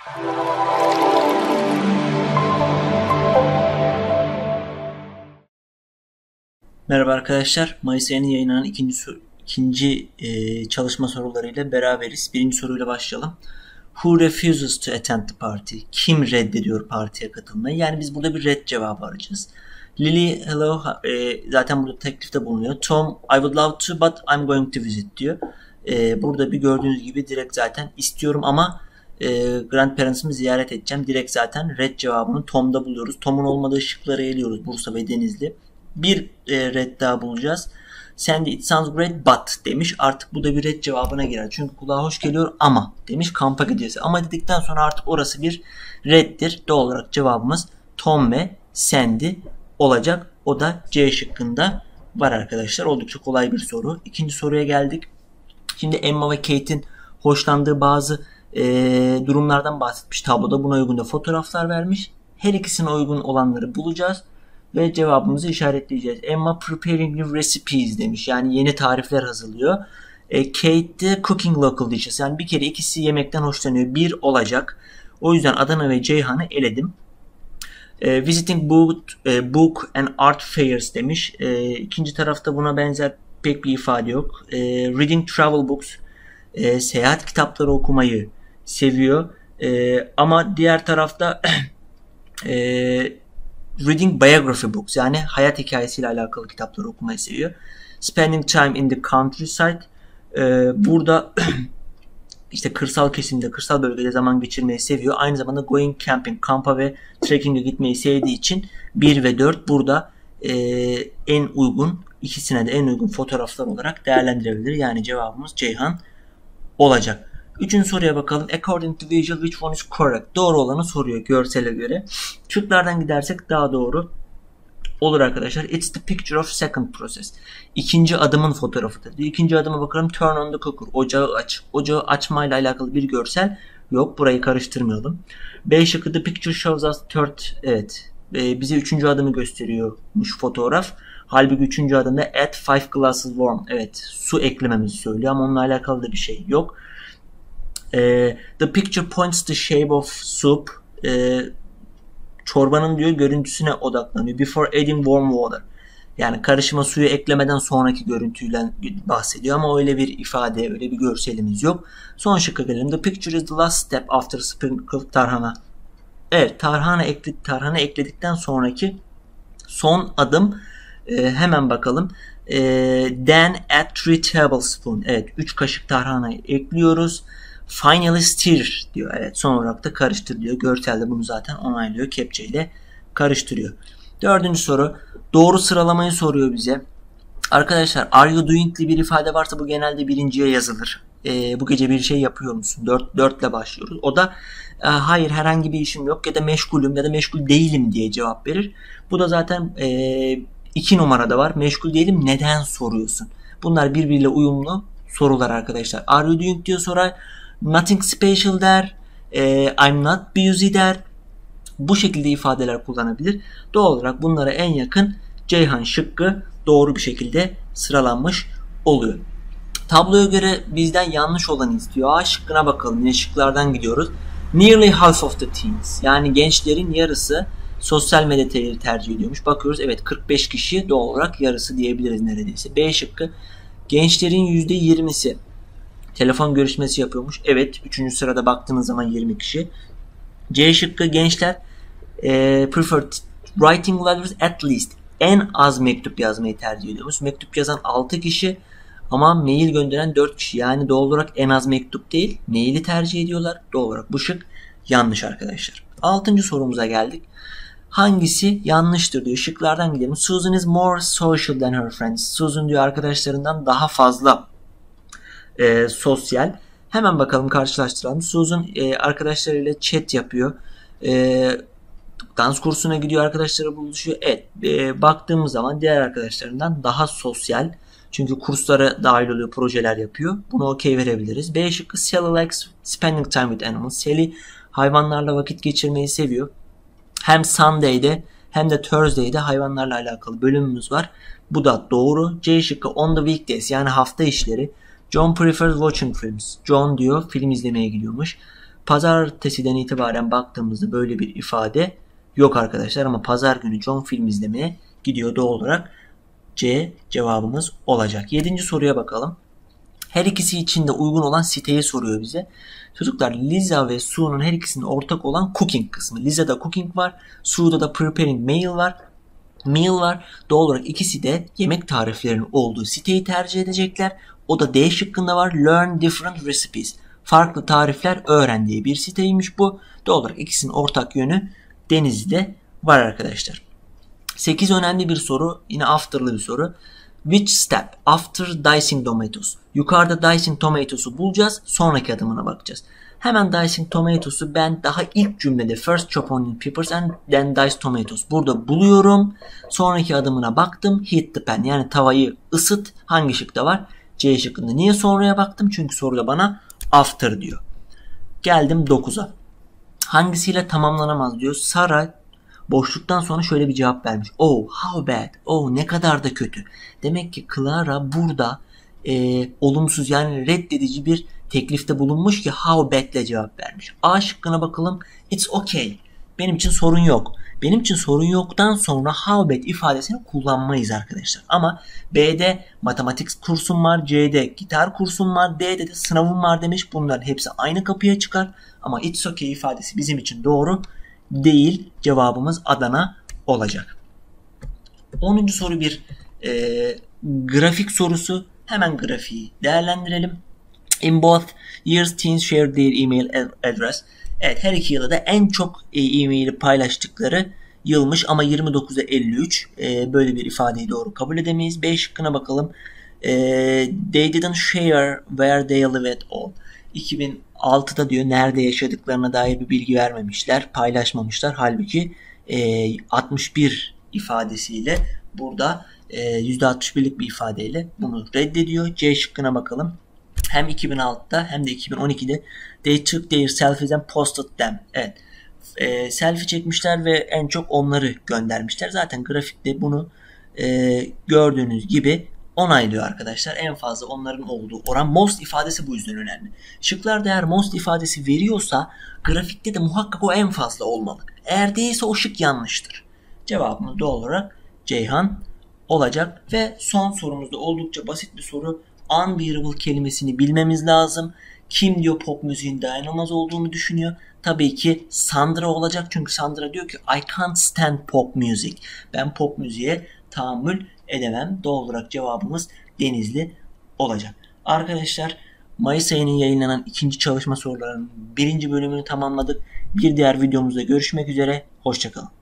Merhaba arkadaşlar. Mayıs ayının yayınlanan ikinci çalışma sorularıyla beraberiz. Birinci soruyla başlayalım. Who refuses to attend the party? Kim reddediyor partiye katılmayı? Yani biz burada bir red cevabı arayacağız. Lily, hello, zaten burada teklifte bulunuyor. Tom, I would love to but I'm going to visit diyor. Burada bir gördüğünüz gibi direkt zaten istiyorum ama grandparents'ımı ziyaret edeceğim. Direkt zaten red cevabını Tom'da buluyoruz. Tom'un olmadığı şıkları eliyoruz. Bursa ve Denizli. Bir red daha bulacağız. Sandy, it sounds great but demiş. Artık bu da bir red cevabına girer. Çünkü kulağa hoş geliyor ama demiş, kampa gidiyorsa. Ama dedikten sonra artık orası bir reddir. Doğal olarak cevabımız Tom ve Sandy olacak. O da C şıkkında var arkadaşlar. Oldukça kolay bir soru. İkinci soruya geldik. Şimdi Emma ve Kate'in hoşlandığı bazı durumlardan bahsetmiş tabloda. Buna uygun da fotoğraflar vermiş. Her ikisine uygun olanları bulacağız ve cevabımızı işaretleyeceğiz. Emma preparing new recipes demiş. Yani yeni tarifler hazırlıyor. Kate de cooking local dishes. Yani bir kere ikisi yemekten hoşlanıyor. Bir olacak. O yüzden Adana ve Ceyhan'ı eledim. Visiting book and art fairs demiş. İkinci tarafta buna benzer pek bir ifade yok. Reading travel books. Seyahat kitapları okumayı seviyor. Ama diğer tarafta reading biography books, yani hayat hikayesiyle alakalı kitapları okumayı seviyor. Spending time in the countryside. Burada işte kırsal kesimde, kırsal bölgede zaman geçirmeyi seviyor. Aynı zamanda going camping, kampa ve trekking'e gitmeyi sevdiği için 1 ve 4 burada en uygun, ikisine de en uygun fotoğraflar olarak değerlendirebilir. Yani cevabımız Ceyhan olacak. Üçüncü soruya bakalım. According to visual, which one is correct? Doğru olanı soruyor görsele göre. Şıklardan gidersek daha doğru olur arkadaşlar. It's the picture of second process. İkinci adımın fotoğrafıdır diyor. İkinci adıma bakalım. Turn on the cooker. Ocağı aç. Ocağı açmayla alakalı bir görsel yok. Burayı karıştırmayalım. B şıkkı, the picture shows us third. Evet. Bize üçüncü adımı gösteriyormuş fotoğraf. Halbuki üçüncü adımda add 5 glasses warm. Evet. Su eklememizi söylüyor ama onunla alakalı da bir şey yok. The picture points the shape of soup. Çorbanın diyor görüntüsüne odaklanıyor. Before adding warm water. Yani karışıma suyu eklemeden sonraki görüntüyle bahsediyor ama öyle bir ifade, öyle bir görselimiz yok. Son şıkka gelelim. The picture is the last step after sprinkled tarhana. Evet, tarhana ekledikten sonraki son adım. Hemen bakalım. Then add 3 tablespoon. Evet, 3 kaşık tarhanayı ekliyoruz. Finally stir diyor. Evet, son olarak da karıştır diyor. Görselde bunu zaten onaylıyor. Kepçeyle karıştırıyor. Dördüncü soru. Doğru sıralamayı soruyor bize. Arkadaşlar, are you doing'li bir ifade varsa bu genelde birinciye yazılır. Bu gece bir şey yapıyor musun? 4 ile başlıyoruz. O da hayır, herhangi bir işim yok ya da meşgulüm ya da meşgul değilim diye cevap verir. Bu da zaten 2 numarada var. Meşgul değilim, neden soruyorsun? Bunlar birbiriyle uyumlu sorular arkadaşlar. Are you doing diyor, sorar. Nothing special der. I'm not busy der. Bu şekilde ifadeler kullanabilir. Doğal olarak bunlara en yakın Ceyhan şıkkı doğru bir şekilde sıralanmış oluyor. Tabloya göre bizden yanlış olanı istiyor. A şıkkına bakalım. Yine şıklardan gidiyoruz. Nearly half of the teens. Yani gençlerin yarısı sosyal medya tercih ediyormuş. Bakıyoruz, evet, 45 kişi, doğal olarak yarısı diyebiliriz neredeyse. B şıkkı, gençlerin %20'si telefon görüşmesi yapıyormuş. Evet, 3. sırada baktığınız zaman 20 kişi. C şıkkı, gençler prefer writing letters at least. En az mektup yazmayı tercih ediyormuş. Mektup yazan 6 kişi ama mail gönderen 4 kişi. Yani doğal olarak en az mektup değil, maili tercih ediyorlar. Doğal olarak bu şık yanlış arkadaşlar. 6. sorumuza geldik. Hangisi yanlıştır diyor. Şıklardan gidelim. Susan is more social than her friends. Susan diyor arkadaşlarından daha fazla sosyal. Hemen bakalım, karşılaştıralım. Susan arkadaşlarıyla chat yapıyor. Dans kursuna gidiyor, arkadaşları buluşuyor. Evet, baktığımız zaman diğer arkadaşlarından daha sosyal. Çünkü kurslara dahil oluyor, projeler yapıyor. Bunu okey verebiliriz. B şıkkı, Sally likes spending time with animals. Sally hayvanlarla vakit geçirmeyi seviyor. Hem Sunday'de hem de Thursday'de hayvanlarla alakalı bölümümüz var. Bu da doğru. C şıkkı, on the weekdays yani hafta işleri. John prefers watching films. John diyor film izlemeye gidiyormuş. Pazartesiden itibaren baktığımızda böyle bir ifade yok arkadaşlar ama pazar günü John film izlemeye gidiyor, doğal olarak C cevabımız olacak. 7. soruya bakalım. Her ikisi için de uygun olan siteyi soruyor bize. Çocuklar, Lisa ve Sue'nun her ikisinin ortak olan cooking kısmı. Lisa'da cooking var, Sue'da da preparing meal var. Doğal olarak ikisi de yemek tariflerinin olduğu siteyi tercih edecekler. O da D şıkkında var. Learn different recipes. Farklı tarifler öğren diye bir siteymiş bu. Doğal olarak ikisinin ortak yönü Denizli'de var arkadaşlar. 8 önemli bir soru. Yine after'lı bir soru. Which step after dicing tomatoes? Yukarıda dicing tomatoes'u bulacağız. Sonraki adımına bakacağız. Hemen dicing tomatoes'u ben daha ilk cümlede first chop onion peppers and then dice tomatoes. Burada buluyorum. Sonraki adımına baktım. Heat the pan, yani tavayı ısıt. Hangi şıkta var? C şıkkında. Niye sonraya baktım? Çünkü soruda bana after diyor. Geldim 9'a. Hangisiyle tamamlanamaz diyor. Sara boşluktan sonra şöyle bir cevap vermiş. Oh, how bad. Oh, ne kadar da kötü. Demek ki Clara burada olumsuz, yani reddedici bir teklifte bulunmuş ki how bad ile cevap vermiş. A şıkkına bakalım. It's okay. Benim için sorun yok. Benim için sorun yoktan sonra how bad ifadesini kullanmayız arkadaşlar. Ama B'de matematik kursum var, C'de gitar kursum var, D'de de sınavım var demiş. Bunların hepsi aynı kapıya çıkar. Ama it's okay ifadesi bizim için doğru değil. Cevabımız Adana olacak. 10. soru bir grafik sorusu. Hemen grafiği değerlendirelim. In both years teens shared their email address. Evet, her iki yılda da en çok e-mail'i paylaştıkları yılmış ama 29'a 53. Böyle bir ifadeyi doğru kabul edemeyiz. B şıkkına bakalım. They didn't share where they live at all. 2006'da diyor nerede yaşadıklarına dair bir bilgi vermemişler, paylaşmamışlar. Halbuki 61 ifadesiyle burada %61'lik bir ifadeyle bunu reddediyor. C şıkkına bakalım. Hem 2006'da hem de 2012'de they took their selfies and posted them. Evet. Selfie çekmişler ve en çok onları göndermişler. Zaten grafikte bunu gördüğünüz gibi onaylıyor arkadaşlar. En fazla onların olduğu oran. Most ifadesi bu yüzden önemli. Şıklarda eğer most ifadesi veriyorsa grafikte de muhakkak o en fazla olmalı. Eğer değilse o şık yanlıştır. Cevabımız doğal olarak Ceyhan olacak. Ve son sorumuzda oldukça basit bir soru. Unbearable kelimesini bilmemiz lazım. Kim diyor pop müziğin dayanılmaz olduğunu düşünüyor? Tabii ki Sandra olacak. Çünkü Sandra diyor ki I can't stand pop music. Ben pop müziğe tahammül edemem. Doğal olarak cevabımız Denizli olacak. Arkadaşlar, Mayıs ayının yayınlanan ikinci çalışma sorularının 1. bölümünü tamamladık. Bir diğer videomuzda görüşmek üzere. Hoşçakalın.